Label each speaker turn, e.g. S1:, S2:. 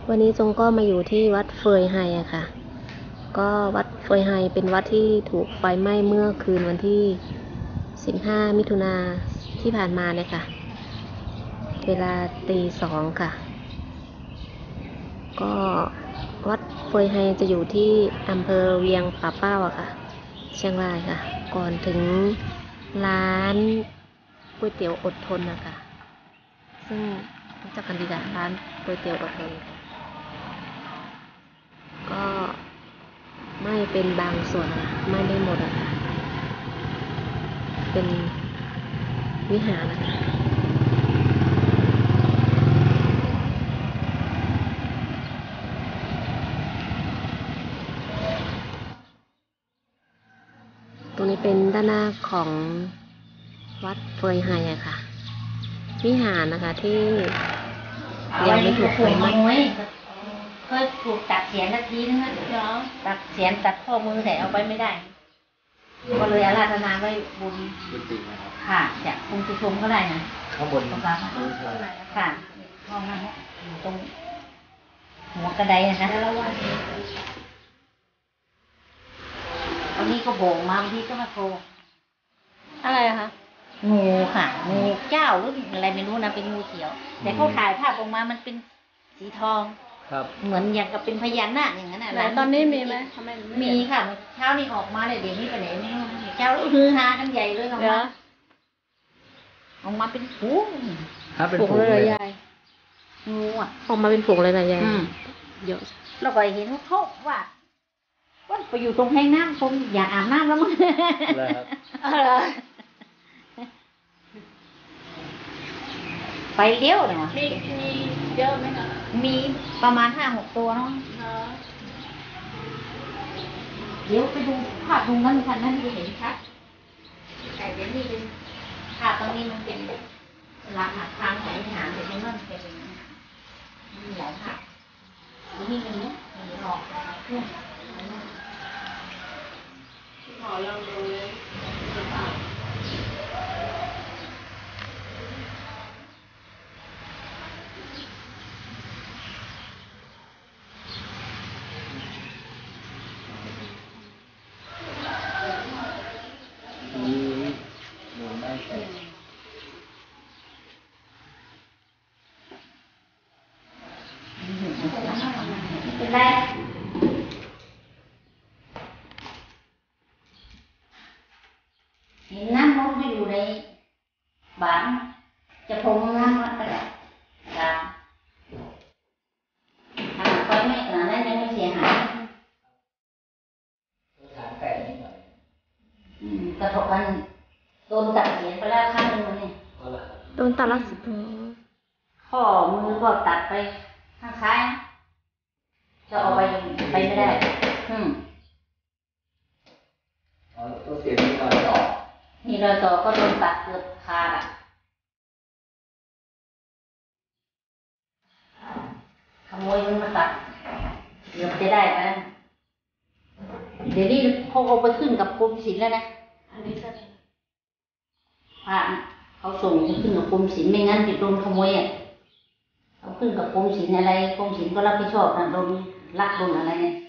S1: วันนี้จงก็มาอยู่ที่วัดเฟยไฮอะค่ะก็วัดเฟยไฮเป็นวัดที่ถูกไฟไหม้เมื่อคืนวันที่15มิถุนาที่ผ่านมาเนี่ยค่ะเวลา2:00ค่ะก็วัดเฟยไฮจะอยู่ที่อำเภอเวียงป่าเป้าอะค่ะเชียงรายค่ะก่อนถึงร้านก๋วยเตี๋ยวอดทนนะคะซึ่งรู้จักกันดีค่ะร้านก๋วยเตี๋ยวอดทนก็ไม่เป็นบางส่วนค่ะไม่ได้หมดอะค่ะเป็นวิหารนะคะตรงนี้เป็นด้านหน้าของวัดเฟยไฮอะค่ะวิหารนะคะที่ยังไม่ถูกไฟไหม้
S2: เคยถูกตัดเสียนนาทีนึงนะตัดเสียนตัดข้อมือแต่เอาไปไม่ได้ก็เลยอาราธนาไว้บุญค่ะจากคงจะชมก็ได้นะ
S3: ข้างบน
S2: ค่ะห้องนั้นตรงหัวกระไดนะคะวันนี้ก็โบกมาบางทีก็มาโทร
S1: อะไรอะคะ
S2: งูค่ะงูเจ้าหรืออะไรไม่รู้นะเป็นงูเขียวแต่เขาถ่ายภาพออกมามันเป็นสีทอง
S3: ครับ
S2: เหมือนอย่างกับเป็นพญานาคอย่างนั้น
S1: ไหนตอนนี้มีไหม
S2: มีค่ะเช้านี้ออกมาเลยเดี๋ยวนี้ไปไหนไม่รู้เช้าฮือฮากันใหญ่เลยออกมาเป็นฝูง
S1: ฝูงเลยใหญ่
S2: งูอ่ะ
S1: ออกมาเป็นฝูงเลยนะยายเยอะ
S2: เราก็เห็นเขาว่าไปอยู่ตรงแห้งน้ำคงอยากอาบน้ำแล้วมั้งไปเลี้ยวเลยวะ
S1: มีเยอะไหมคะ
S2: มีประมาณ5-6 ตัวเนาะเดี๋ยวไปดูภาพตรงนั้นค่ะนั่นจะเห็นชัดแต่เดี๋ยวนี้เป็นภาพตรงนี้มันเป็นหลักหักทางไหนหางแต่ตรงนั้นเป็นมีหลายภาพนี่มันเนี่ยมีหอก
S1: ขอลองดู
S2: เป็นไรเห็นน้ำมันก็อยู่ในบ้านจะพงน้ำมันก็ได้ทำไปไม่ขนาดนั้นยังไม่เสียหาย
S3: ฐานแตกนิดหน่อย
S2: กระทบกันโดนตัดเสียไปแล้วครั้งนึงเนี่ย
S1: โดนตัดแล้ว
S2: ข้อมือก็ตัดไปข้างซ้ายจะเอาไปไม่ได้
S3: ตัวเสียมีรอยต่อ
S2: มีรอยต่อก็โดนตัดเกือบขาดขโมยมันมาตัดเดี๋ยวจะได้ไหมเดี๋ยวนี้เขาเอาไปขึ้นกับกรมศิลป์แล้วนะ
S1: อันนี้จะ
S2: พระเขาส่งขึ้นกับกรมศิลป์ไม่งั้นจะโดนขโมยเอาขึ้นกับกรมศิลป์อะไรกรมศิลป์ก็รับผิดชอบนะโดนลักโดนอะไรเนี่ย